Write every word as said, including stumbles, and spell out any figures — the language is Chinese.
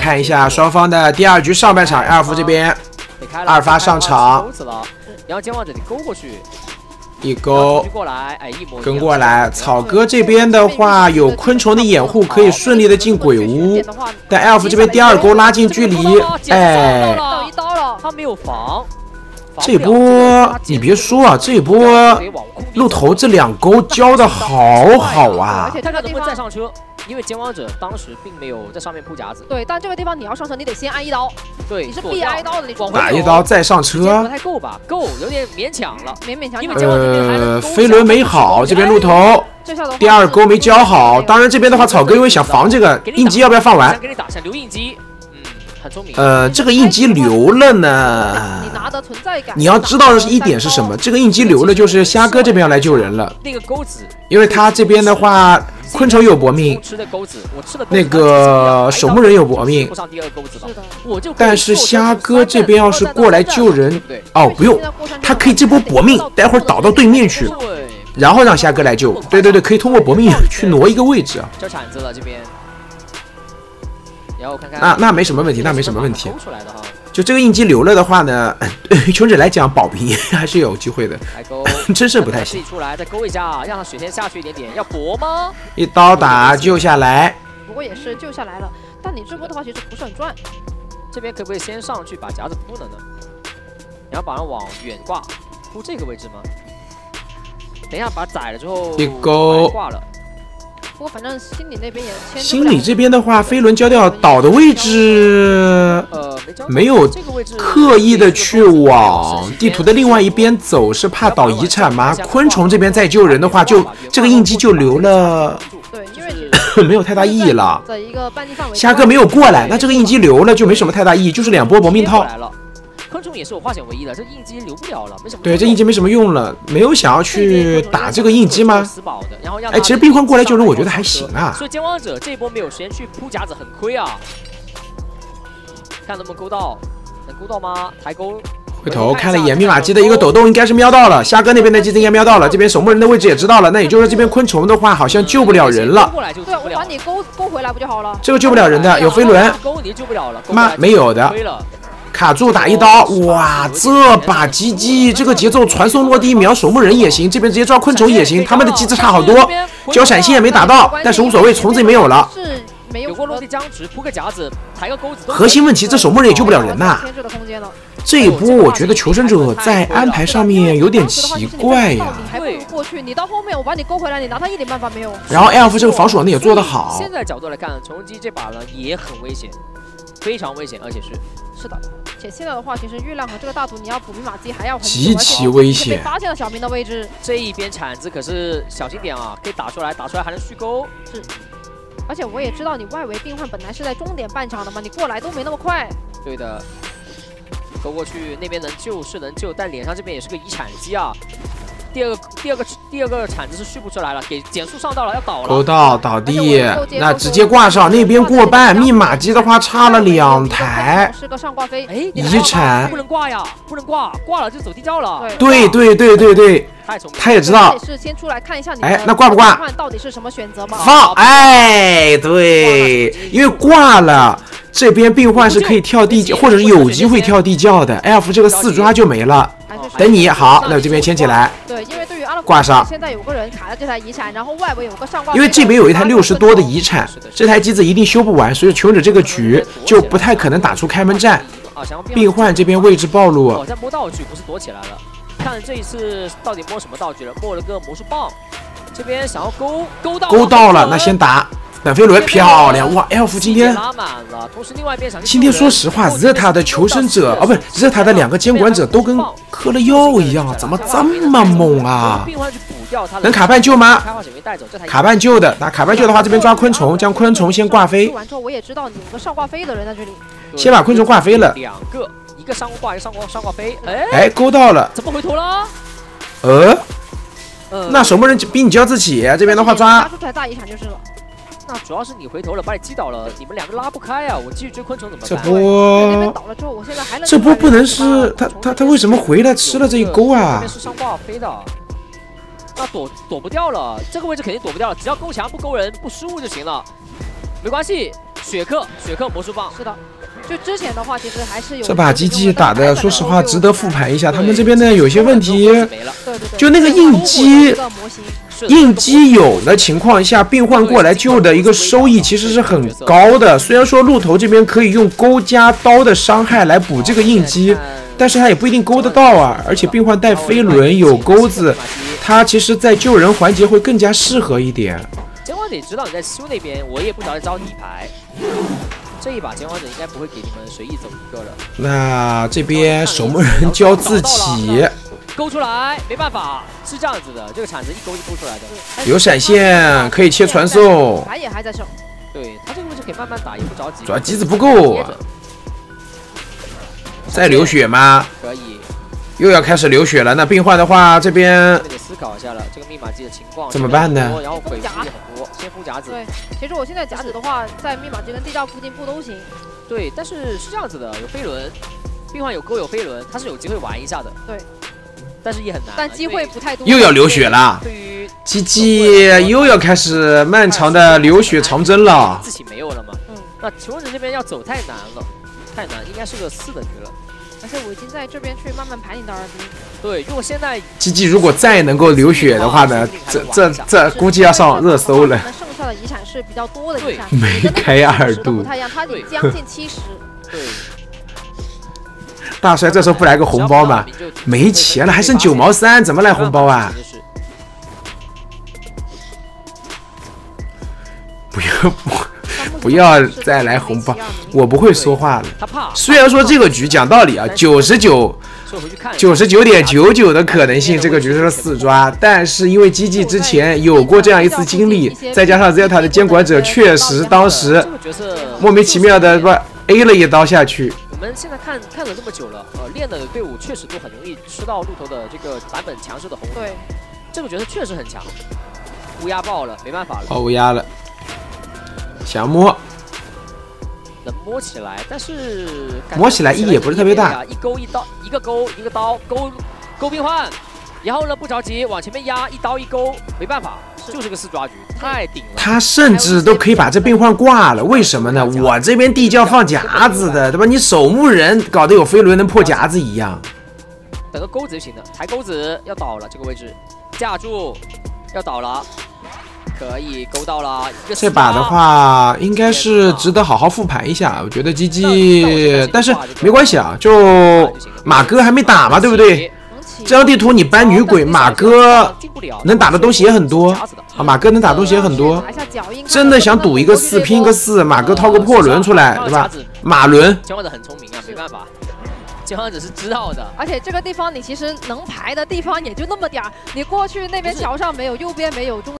看一下双方的第二局上半场，Elf 这边二发上场， 然后前往这里勾过去。 一勾，跟过来。草哥这边的话有昆虫的掩护，可以顺利的进鬼屋。但 Elf 这边第二勾拉近距离，哎， 到一刀了，他没有防。 这波你别说啊，这波鹿头这两勾交的好好啊！ 而且他看能不能再上车，因为监王者当时并没有在上面铺夹子。对，但这个地方你要上车，你得先挨一刀。对，你是必挨刀的那种。 打一刀再上车， 不太够吧？够，有点勉强了，勉勉强强。 呃，飞轮没好，这边鹿头第二勾没交好。当然这边的话，草哥因为想防这个应激，要不要放完？ 给你打下留应激。 很聪明。 呃，这个应激留了呢，你拿的存在感。你要知道的一点是什么？这个应激留了，就是虾哥这边要来救人了。 那个钩子， 因为他这边的话，昆虫有搏命， 吃的钩子，我吃的那个守墓人有搏命， 不上第二钩子吧？我就。 但是虾哥这边要是过来救人，哦，不用，他可以这波搏命，待会儿倒到对面去，然后让虾哥来救。对对对，可以通过搏命去挪一个位置啊。 交铲子了这边。 然后看看， 那那没什么问题，那没什么问题。就这个应激留了的话呢，对于穷者来讲保平还是有机会的。真是不太行。 出来再勾一下，让他血线下去一点点。要搏吗？ 一刀打救下来。 不过也是救下来了，但你这波的话其实不是很赚。 这边可不可以先上去把夹子铺了呢？然后把它往远挂，铺这个位置吗？等一下把它宰了之后， 一勾挂了。 不过反正心理那边也牵心理这边的话，飞轮交掉倒的位置，没有刻意的去往地图的另外一边走，是怕倒遗产吗？昆虫这边再救人的话，就这个应激就留了， 对，因为没有太大意义了。 在一个半径范围， 虾哥没有过来，那这个应激留了就没什么太大意义，就是两波搏命套。 昆虫也是我化险为夷的，这应激留不了了，没什么。 对，这应激没什么用了，没有想要去打这个应激吗？哎，其实病患过来救人，我觉得还行啊。 所以监王者这一波没有时间去铺夹子，很亏啊。看能不能勾到，能勾到吗？抬钩。 回头看了一眼密码机的一个抖动，应该是瞄到了。虾哥那边的机子应该瞄到了，这边守墓人的位置也知道了。那也就是说，这边昆虫的话好像救不了人了。 对，我把你勾勾回来不就好了？ 这个救不了人的，有飞轮。 勾你救不了了。 妈，没有的。 卡住打一刀，哇！这把鸡鸡这个节奏传送落地秒守墓人也行，这边直接抓昆虫也行，他们的机制差好多。交闪现也没打到，但是无所谓，虫子也没有了。 是没有过落地僵直，铺个夹子，抬个钩子。 核心问题，这守墓人也救不了人呐。这一波我觉得求生者在安排上面有点奇怪呀。 你还不如过去，你到后面我把你勾回来，你拿他一点办法没有。 然后 Elf 这个防守呢也做得好。 现在角度来看，重击这把呢也很危险。 非常危险，而且是是的，且现在的话，其实月亮和这个大图，你要补密码机还要很极其危险。 被发现了小明的位置， 这一边铲子可是小心点啊，可以打出来，打出来还能续钩。 是，而且我也知道你外围病患本来是在终点半场的嘛，你过来都没那么快。 对的，勾过去那边能救是能救，但脸上这边也是个遗产机啊。 第二个第二个第二个铲子是续不出来了，给减速上到了，要倒了。 勾到倒地，那直接挂上，那边过半。密码机的话差了两台。 是个上挂飞， 哎， 遗产不能挂呀，不能挂，挂了就走地窖了。 对对对对对，他也知道。 是先出来看一下你。 哎，那挂不挂？ 到底是什么选择吗？ 放，哎，对，因为挂了。 这边病患是可以跳地窖，或者是有机会跳地窖的。Elf 这个四抓就没了。等你好，那我这边牵起来。 对，因为对于阿拉挂上。 现在有个人卡了这台遗产，然后外围有个上挂。 因为这边有一台六十多的遗产，这台机子一定修不完，所以求者这个局就不太可能打出开门战。病患这边位置暴露。 哦，在摸道具，不是躲起来了。看这一次到底摸什么道具了？摸了个魔术棒。这边想要勾勾到。 勾到了，那先打。 等飞轮漂亮哇 ！Elf 今天今天说实话，热塔的求生者哦，不是热塔的两个监管者都跟嗑了药一样，怎么这么猛啊？能卡半救吗？卡半救的，那卡半救的话，这边抓昆虫，将昆虫先挂飞。 完之后，我也知道你有个上挂飞的人在这里， 先把昆虫挂飞了。 两个，一个上挂，一个上挂，上挂飞。哎哎，勾到了。 怎么回头了？ 呃，那守墓人逼你交自己，这边的话抓。 抓出来大遗产就是了。 那主要是你回头了，把你击倒了，你们两个拉不开啊！我继续追昆虫怎么办？ 这波倒了之后，我现在还能。 这波不能是他他他为什么回来吃了这一钩啊？ 这边是上挂飞的，那躲躲不掉了，这个位置肯定躲不掉了，只要勾墙不勾人不失误就行了，没关系。 雪克，雪克魔术棒。 是的。 就之前的话，其实还是有这把 G G 打的，说实话值得复盘一下。他们这边呢有些问题， 对对对， 就那个应激，应激有的情况下，病患过来救的一个收益其实是很高的。虽然说鹿头这边可以用钩加刀的伤害来补这个应激，但是他也不一定勾得到啊。而且病患带飞轮有钩子，他其实在救人环节会更加适合一点。 监管者知道你在修那边，我也不着急招底牌。 这一把监管者应该不会给你们随意走一个了。 那这边守门人教自己勾出来，没办法，是这样子的，这个铲子一勾就勾出来的。 有闪现，可以切传送。 牌也还在手。 对他这个位置可以慢慢打，也不着急。 主要机子不够。再流血吗？ 可以。 又要开始流血了。那病患的话，这边得思考一下了，这个密码机的情况怎么办呢？ 然后鬼子也很多，先封夹子。 对，其实我现在夹子的话，在密码机跟地窖附近布都行。 对，但是是这样子的，有飞轮，病患有钩有飞轮，他是有机会玩一下的。 对， 但是也很难。 但机会不太多。 又要流血了。 对于 G G 又要开始漫长的流血长征了。 自己没有了嘛？嗯。那求生者这边要走太难了，太难，应该是个四的局了。 而且我已经在这边去慢慢排你的二 B。 对，如果现在 G G 如果再能够流血的话呢，这这这估计要上热搜了。 剩下的遗产是比较多的遗产， 没开二度不太一样，它得将近七十。 对。 大帅这时候不来个红包吗？没钱了，还剩九毛三，怎么来红包啊？不要不。 不要再来红包，我不会说话了。虽然说这个局讲道理啊，九十九、九十九点九九的可能性，这个局是四抓，但是因为 G G 之前有过这样一次经历，再加上 Zeta 的监管者确实当时莫名其妙的不 A 了一刀下去。 我们现在看看了这么久了，呃，练的队伍确实都很容易吃到鹿头的这个版本强势的红。对，这个角色确实很强。乌鸦爆了，没办法了。 好乌鸦了。 想摸， 能摸起来，但是摸起来意义也不是特别大。 一勾一刀，一个勾一个刀，勾勾病患，然后呢不着急往前面压，一刀一勾，没办法，就是个四抓局，太顶了。 他甚至都可以把这病患挂了，为什么呢？我这边地窖放夹子的，对吧？你守墓人搞得有飞轮能破夹子一样。 等个钩子就行了，抬钩子要倒了，这个位置架住要倒了。 可以勾到了， 这把的话应该是值得好好复盘一下。我觉得 G G， 但是没关系啊，就马哥还没打嘛，对不对？这张地图你搬女鬼，马哥能打的东西也很多啊，马哥能打的东西也很多。真的想赌一个四拼个四，马哥掏个破轮出来，对吧？马轮。 监管者很聪明啊，没办法。 监管者是知道的， 而且这个地方你其实能排的地方也就那么点儿，你过去那边桥上没有，右边没有，中。